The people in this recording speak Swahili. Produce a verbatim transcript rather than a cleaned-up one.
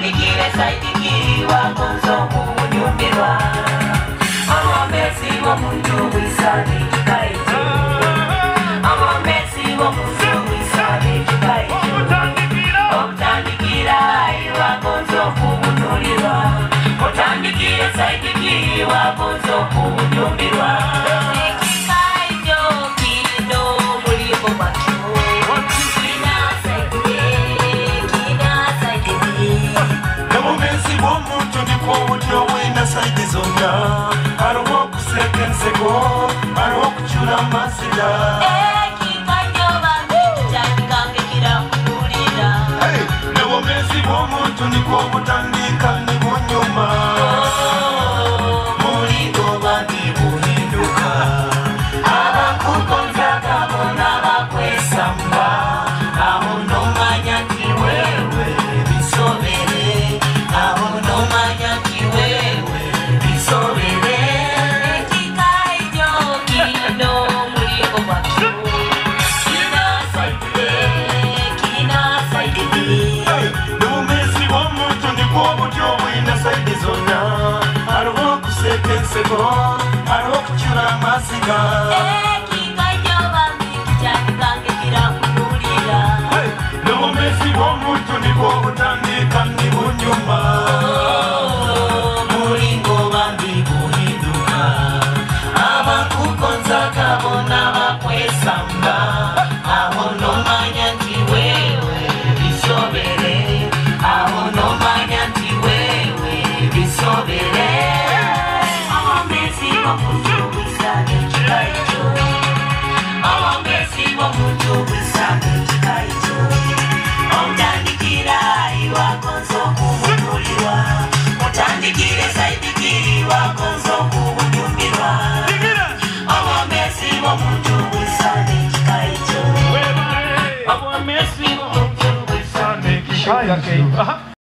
Utandikire saidiki wakonzo munyumbirwa Amamesi wa mundu wisani kikaito Amamesi wa mundu wisani kikaito Utandikira wakonzo munyumbirwa Utandikire saidiki wakonzo munyumbirwa Saidi zonda, aroho kuseke nseko, aroho kuchura masida. Eki kanyoba mbija nikange kira mkulira. Hey, newo mezi womuntu niko butandika ni bunyuma. Mulingo bandi buhinduka, abakukonza kabona bakwesamba. Aho nomanya ki wewe bisobere, aho nomanya ki wewe. Aroho kuchura masika Eki kanyoba mbija nikange kira mkulira. Newo mezi womuntu niko butandika ni bunyuma. Mulingo bandi buhinduka, abakukonza kabona bakwesamba. Aho nomanya nti wewe bisobere, aho nomanya nti wewe bisobere. Mundu wisane chikaito Awangesi wa mundu wisane chikaito Utandikira iwakonzo kumunuliwa Utandikire saidiki wakonzo kumunyumbirwa Awangesi wa mundu wisane chikaito Awangesi wa mundu wisane chikaito